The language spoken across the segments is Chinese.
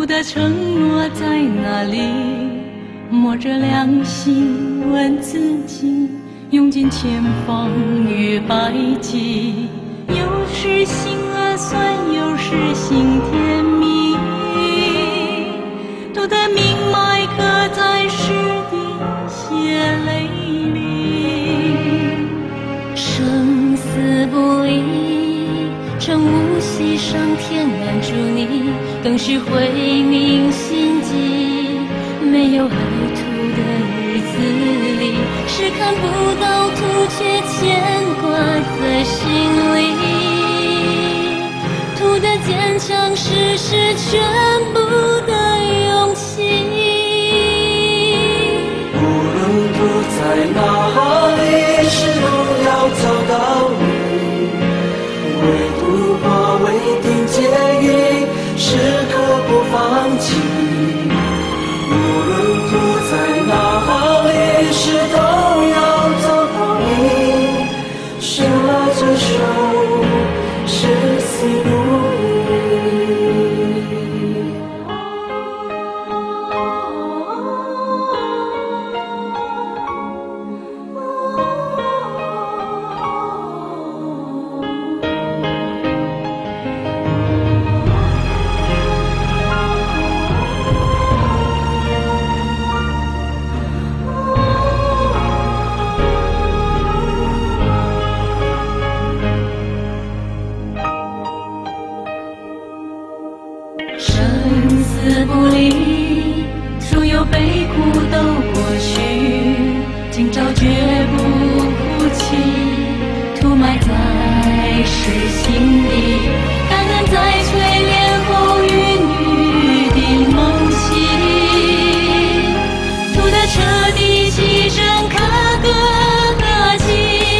图的承诺在哪里？摸着良心问自己，用尽千方与百计，有时心酸酸，有时心甜蜜。图的明脉刻在石底血泪里，生死不离，趁无息上天拦住你，更是慧明心机。没有爱图的日子里，是看不到图，却牵挂在心里。图的坚强，是全部的勇气。 无论图在哪里，始终要找到你。为图化为定结语，时刻不放弃。无论图在哪里，始终要找到你。手拉着手，生死不离。 生死不离，所有悲苦都过去，今朝绝不哭泣。图埋在石心里，感恩在淬炼后与女的梦醒。图的彻底牺牲，可歌可泣。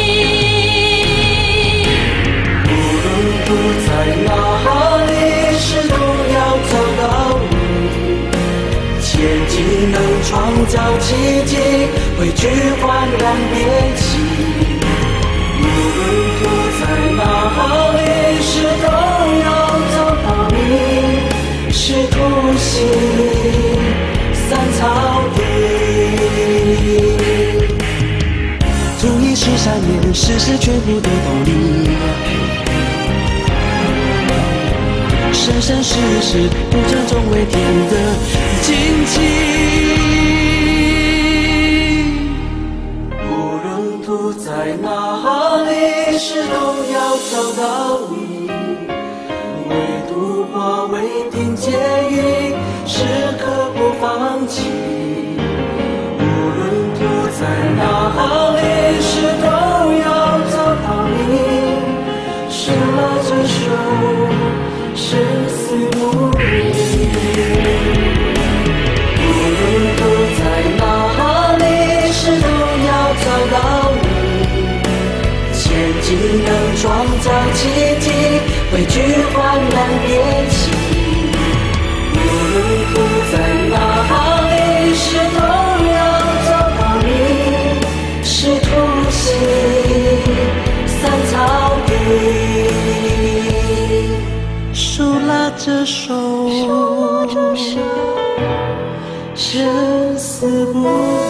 无论图在哪里，始终要找到你。前进能创造奇迹，汇聚焕然别起。无论图在哪里，始终要找到你。是图心散草地。图一是善念，世事全部的动力。生生世世，不争终为天的荆棘。无论图在哪里，始终要找到你。为图化为定结语，时刻不放弃。无论图在哪里，始终要找到你。手拉着手，生死不离。无论图在哪里，始终要找到你。前进能创造奇迹，汇聚焕然别起。无论图在哪里，始终要找到你。是图心散草地。手拉着手，生死不离。